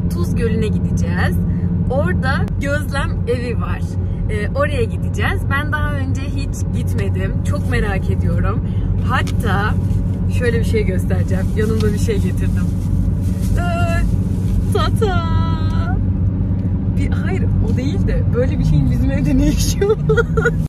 Tuz Gölü'ne gideceğiz. Orada gözlem evi var. Oraya gideceğiz. Ben daha önce hiç gitmedim. Çok merak ediyorum. Hatta şöyle bir şey göstereceğim. Yanımda bir şey getirdim. Tata! Hayır, o değil de böyle bir şeyin bizim evde ne işi var?